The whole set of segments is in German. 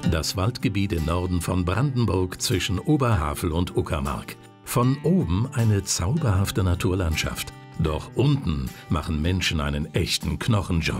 Das Waldgebiet im Norden von Brandenburg zwischen Oberhavel und Uckermark. Von oben eine zauberhafte Naturlandschaft. Doch unten machen Menschen einen echten Knochenjob.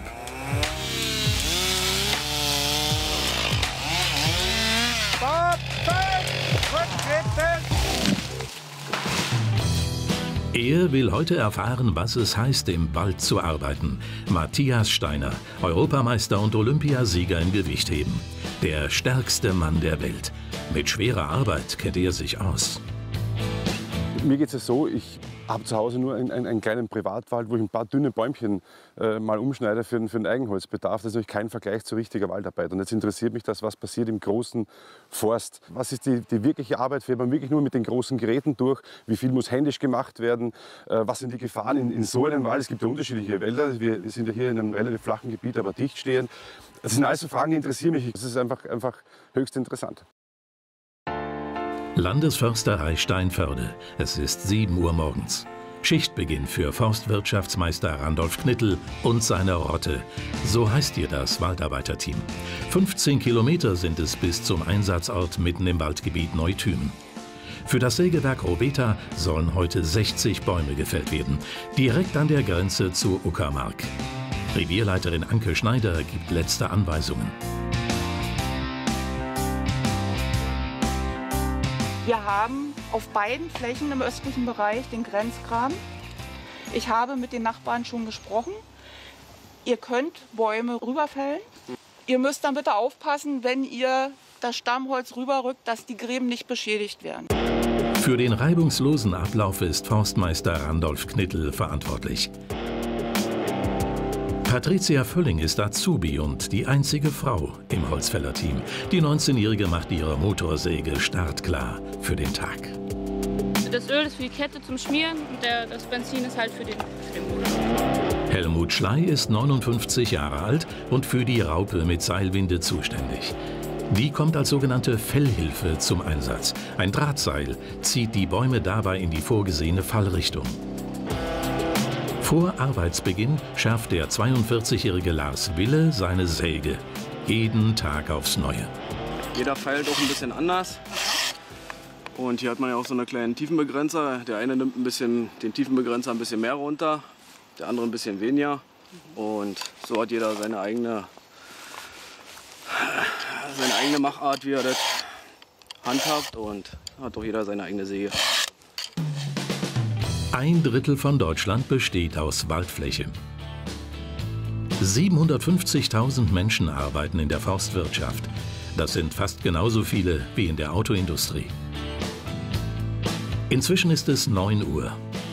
Er will heute erfahren, was es heißt, im Wald zu arbeiten. Matthias Steiner, Europameister und Olympiasieger im Gewichtheben. Der stärkste Mann der Welt. Mit schwerer Arbeit kennt er sich aus. Mir geht es so, ich habe zu Hause nur einen kleinen Privatwald, wo ich ein paar dünne Bäumchen mal umschneide für den Eigenholzbedarf. Das ist natürlich kein Vergleich zu richtiger Waldarbeit. Und jetzt interessiert mich das, was passiert im großen Forst. Was ist die wirkliche Arbeit? Fährt man wirklich nur mit den großen Geräten durch? Wie viel muss händisch gemacht werden? Was sind die Gefahren in so einem Wald? Es gibt ja unterschiedliche Wälder. Wir sind ja hier in einem relativ flachen Gebiet, aber dicht stehend. Das sind alles so Fragen, die interessieren mich. Das ist einfach höchst interessant. Landesförsterei Steinförde. Es ist 7 Uhr morgens. Schichtbeginn für Forstwirtschaftsmeister Randolf Knittel und seine Rotte. So heißt hier das Waldarbeiterteam. 15 Kilometer sind es bis zum Einsatzort mitten im Waldgebiet Neuthymen. Für das Sägewerk Robeta sollen heute 60 Bäume gefällt werden. Direkt an der Grenze zu Uckermark. Revierleiterin Anke Schneider gibt letzte Anweisungen. Wir haben auf beiden Flächen im östlichen Bereich den Grenzgraben. Ich habe mit den Nachbarn schon gesprochen. Ihr könnt Bäume rüberfällen. Ihr müsst dann bitte aufpassen, wenn ihr das Stammholz rüberrückt, dass die Gräben nicht beschädigt werden. Für den reibungslosen Ablauf ist Forstmeister Randolf Knittel verantwortlich. Patricia Völling ist Azubi und die einzige Frau im Holzfällerteam. Die 19-Jährige macht ihre Motorsäge startklar für den Tag. Das Öl ist für die Kette zum Schmieren und das Benzin ist halt für den Motor. Helmut Schley ist 59 Jahre alt und für die Raupe mit Seilwinde zuständig. Die kommt als sogenannte Fellhilfe zum Einsatz. Ein Drahtseil zieht die Bäume dabei in die vorgesehene Fallrichtung. Vor Arbeitsbeginn schärft der 42-jährige Lars Wille seine Säge. Jeden Tag aufs Neue. Jeder feilt auch ein bisschen anders. Und hier hat man ja auch so einen kleinen Tiefenbegrenzer. Der eine nimmt den Tiefenbegrenzer ein bisschen mehr runter, der andere ein bisschen weniger. Und so hat jeder seine eigene Machart, wie er das handhabt. Und hat auch jeder seine eigene Säge. 1/3 von Deutschland besteht aus Waldfläche. 750.000 Menschen arbeiten in der Forstwirtschaft. Das sind fast genauso viele wie in der Autoindustrie. Inzwischen ist es 9 Uhr.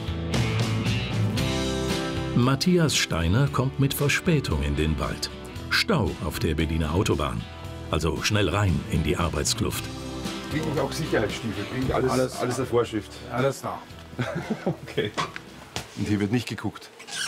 Matthias Steiner kommt mit Verspätung in den Wald. Stau auf der Berliner Autobahn. Also schnell rein in die Arbeitskluft. Kriege ich auch Sicherheitsstiefel? Kriege ich alles der Vorschrift? Alles da. Okay. Und hier wird nicht geguckt.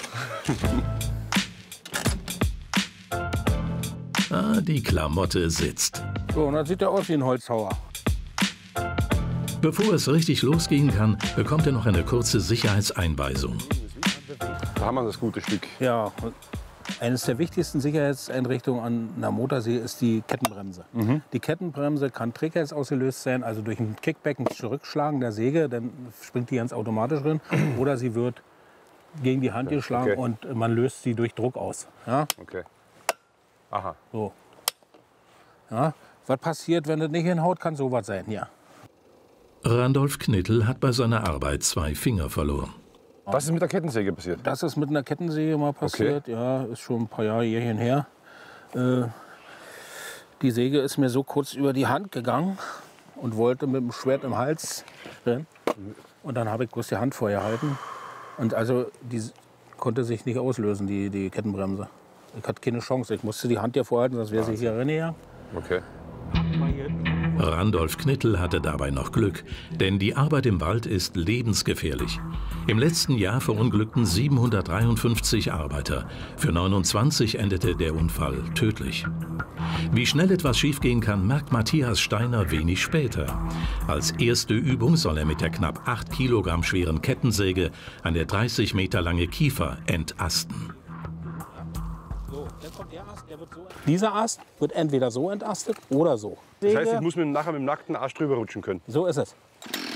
Die Klamotte sitzt. So, und dann sieht er aus wie ein Holzhauer. Bevor es richtig losgehen kann, bekommt er noch eine kurze Sicherheitseinweisung. Da haben wir das gute Stück. Ja, eines der wichtigsten Sicherheitseinrichtungen an einer Motorsäge ist die Kettenbremse. Die Kettenbremse kann Trägheit ausgelöst sein, also durch ein Kickback, ein Zurückschlagen der Säge, dann springt die ganz automatisch drin. Oder sie wird gegen die Hand geschlagen und man löst sie durch Druck aus. Ja? Okay. Aha. So. Ja, was passiert, wenn das nicht hinhaut, kann sowas sein, ja. Randolf Knittel hat bei seiner Arbeit 2 Finger verloren. Was ist mit der Kettensäge passiert? Das ist mit einer Kettensäge mal passiert, ja, ist schon ein paar Jährchen her. Die Säge ist mir so kurz über die Hand gegangen und wollte mit dem Schwert im Hals rennen. Und dann habe ich bloß die Hand vorgehalten. Und also die konnte sich nicht auslösen, die Kettenbremse. Ich hatte keine Chance, ich musste die Hand hier vorhalten, sonst wäre sie hier reingegangen. Okay. Randolf Knittel hatte dabei noch Glück, denn die Arbeit im Wald ist lebensgefährlich. Im letzten Jahr verunglückten 753 Arbeiter. Für 29 endete der Unfall tödlich. Wie schnell etwas schiefgehen kann, merkt Matthias Steiner wenig später. Als erste Übung soll er mit der knapp 8 Kilogramm schweren Kettensäge eine 30 Meter lange Kiefer entasten. Dieser Ast wird entweder so entastet oder so. Das heißt, ich muss nachher mit dem nackten Ast drüber rutschen können. So ist es.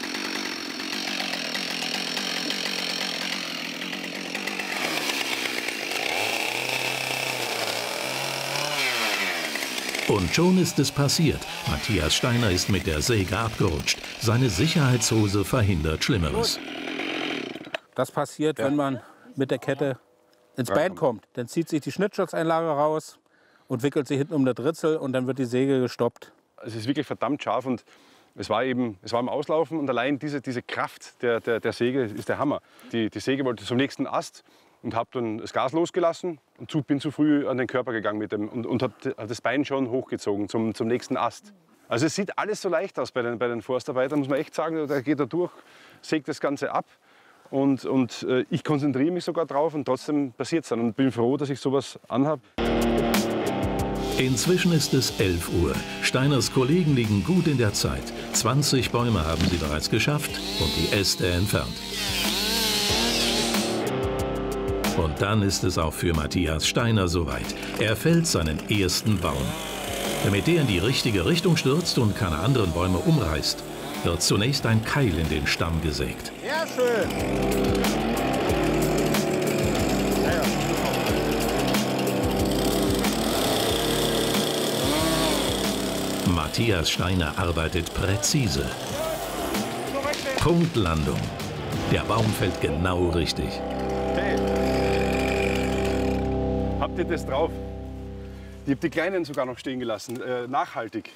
Und schon ist es passiert. Matthias Steiner ist mit der Säge abgerutscht. Seine Sicherheitshose verhindert Schlimmeres. Das passiert, wenn man mit der Kette ins Bein kommt. Dann zieht sich die Schnittschutzeinlage raus und wickelt sie hinten um das Ritzel und dann wird die Säge gestoppt. Es ist wirklich verdammt scharf und es war im Auslaufen und allein diese Kraft der Säge ist der Hammer. Die Säge wollte zum nächsten Ast und habe dann das Gas losgelassen und bin zu früh an den Körper gegangen mit dem und habe das Bein schon hochgezogen zum nächsten Ast. Also es sieht alles so leicht aus bei den Forstarbeitern, muss man echt sagen. Da geht er durch, sägt das Ganze ab und ich konzentriere mich sogar drauf und trotzdem passiert es dann und bin froh, dass ich sowas anhabe. Inzwischen ist es 11 Uhr. Steiners Kollegen liegen gut in der Zeit. 20 Bäume haben sie bereits geschafft und die Äste entfernt. Und dann ist es auch für Matthias Steiner soweit. Er fällt seinen ersten Baum. Damit der in die richtige Richtung stürzt und keine anderen Bäume umreißt, wird zunächst ein Keil in den Stamm gesägt. Sehr schön. Matthias Steiner arbeitet präzise. Punktlandung. Der Baum fällt genau richtig. Hey. Habt ihr das drauf? Ich habe die Kleinen sogar noch stehen gelassen. Nachhaltig.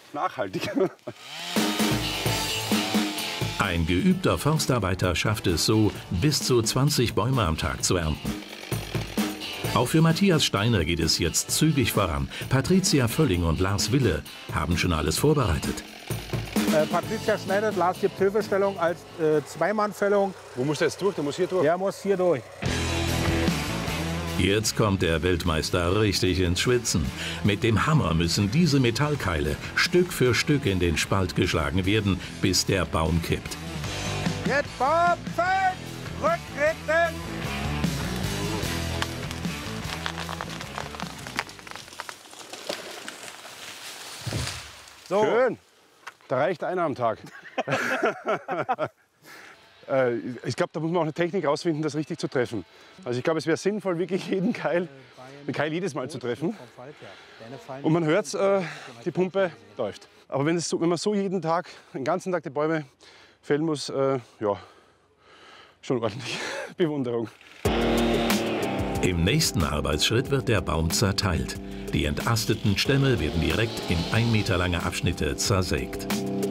Ein geübter Forstarbeiter schafft es so, bis zu 20 Bäume am Tag zu ernten. Auch für Matthias Steiner geht es jetzt zügig voran. Patricia Völling und Lars Wille haben schon alles vorbereitet. Patricia schneidet, Lars gibt Hilfestellung als Zweimannfällung. Wo muss der jetzt durch? Der muss hier durch? Der muss hier durch. Jetzt kommt der Weltmeister richtig ins Schwitzen. Mit dem Hammer müssen diese Metallkeile Stück für Stück in den Spalt geschlagen werden, bis der Baum kippt. Jetzt Baum, rücktreten! So. Schön. Da reicht einer am Tag. Ich glaube, da muss man auch eine Technik rausfinden, das richtig zu treffen. Also ich glaube, es wäre sinnvoll, wirklich den Keil jedes Mal zu treffen. Und man hört die Pumpe läuft. Aber wenn man so jeden Tag, den ganzen Tag die Bäume fällen muss, ja, schon ordentlich. Bewunderung. Im nächsten Arbeitsschritt wird der Baum zerteilt. Die entasteten Stämme werden direkt in 1 Meter lange Abschnitte zersägt.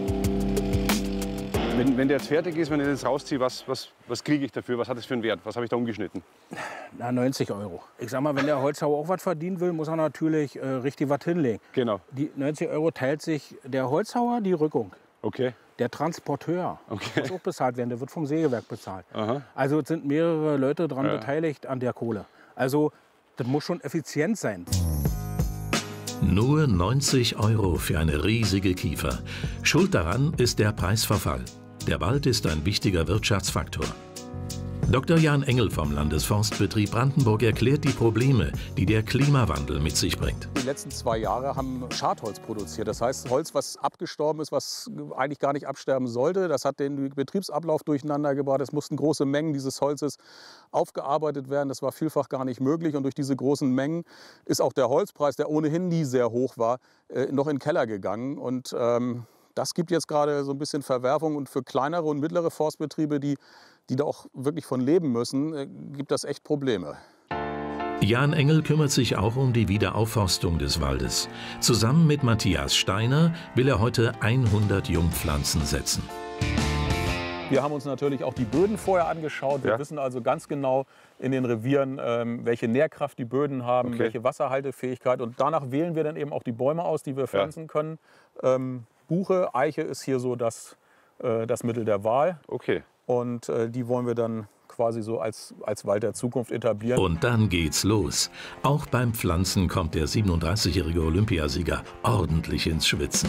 Wenn der jetzt fertig ist, wenn ich das rausziehe, was kriege ich dafür? Was hat das für einen Wert? Was habe ich da umgeschnitten? Na, 90 €. Ich sag mal, wenn der Holzhauer auch was verdienen will, muss er natürlich richtig was hinlegen. Genau. Die 90 € teilt sich der Holzhauer die Rückung. Okay. Der Transporteur muss auch bezahlt werden, der wird vom Sägewerk bezahlt. Aha. Also es sind mehrere Leute daran beteiligt an der Kohle. Also das muss schon effizient sein. Nur 90 € für eine riesige Kiefer. Schuld daran ist der Preisverfall. Der Wald ist ein wichtiger Wirtschaftsfaktor. Dr. Jan Engel vom Landesforstbetrieb Brandenburg erklärt die Probleme, die der Klimawandel mit sich bringt. Die letzten 2 Jahre haben Schadholz produziert. Das heißt, Holz, was abgestorben ist, was eigentlich gar nicht absterben sollte. Das hat den Betriebsablauf durcheinander gebracht. Es mussten große Mengen dieses Holzes aufgearbeitet werden. Das war vielfach gar nicht möglich. Und durch diese großen Mengen ist auch der Holzpreis, der ohnehin nie sehr hoch war, noch in den Keller gegangen. Und das gibt jetzt gerade so ein bisschen Verwerfung. Und für kleinere und mittlere Forstbetriebe, die da auch wirklich von leben müssen, gibt das echt Probleme. Jan Engel kümmert sich auch um die Wiederaufforstung des Waldes. Zusammen mit Matthias Steiner will er heute 100 Jungpflanzen setzen. Wir haben uns natürlich auch die Böden vorher angeschaut. Wir wissen also ganz genau in den Revieren, welche Nährkraft die Böden haben, welche Wasserhaltefähigkeit. Und danach wählen wir dann eben auch die Bäume aus, die wir pflanzen können. Buche, Eiche ist hier so das Mittel der Wahl. Okay. Und die wollen wir dann quasi so als Wald der Zukunft etablieren. Und dann geht's los. Auch beim Pflanzen kommt der 37-jährige Olympiasieger ordentlich ins Schwitzen.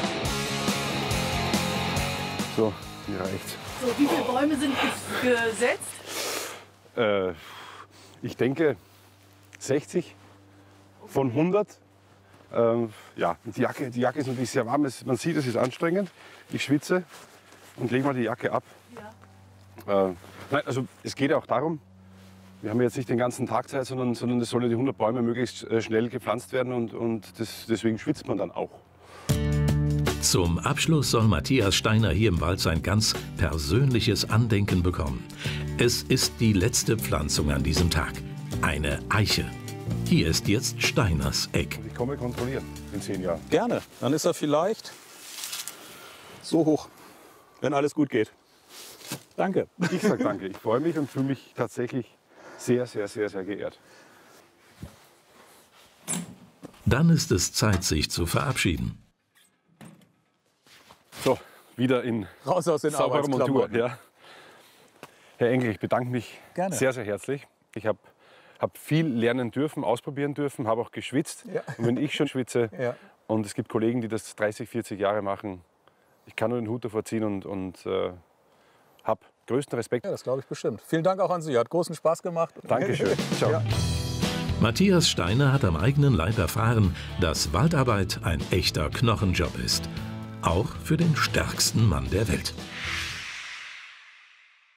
So, hier reicht's. So, wie viele Bäume sind gesetzt? Ich denke 60. von 100. Ja, die Jacke ist natürlich sehr warm. Man sieht, es ist anstrengend. Ich schwitze und lege mal die Jacke ab. Ja. Nein, also es geht ja auch darum, wir haben jetzt nicht den ganzen Tag Zeit, sondern es sollen die 100 Bäume möglichst schnell gepflanzt werden und deswegen schwitzt man dann auch. Zum Abschluss soll Matthias Steiner hier im Wald sein ganz persönliches Andenken bekommen. Es ist die letzte Pflanzung an diesem Tag. Eine Eiche. Hier ist jetzt Steiners Eck. Ich komme kontrollieren in 10 Jahren. Gerne. Dann ist er vielleicht so hoch, wenn alles gut geht. Danke. Ich sage danke. Ich freue mich und fühle mich tatsächlich sehr, sehr, sehr, sehr geehrt. Dann ist es Zeit, sich zu verabschieden. So, wieder in Raus aus den sauberer Montur. Arbeitsklamotten. Ja. Herr Engel, ich bedanke mich Gerne. sehr, sehr herzlich. Ich habe viel lernen dürfen, ausprobieren dürfen, habe auch geschwitzt. Ja. Und wenn ich schon schwitze Ja. und es gibt Kollegen, die das 30, 40 Jahre machen, ich kann nur den Hut davor ziehen und habe größten Respekt. Ja, das glaube ich bestimmt. Vielen Dank auch an Sie. Hat großen Spaß gemacht. Dankeschön. Ciao. Ja. Matthias Steiner hat am eigenen Leib erfahren, dass Waldarbeit ein echter Knochenjob ist. Auch für den stärksten Mann der Welt.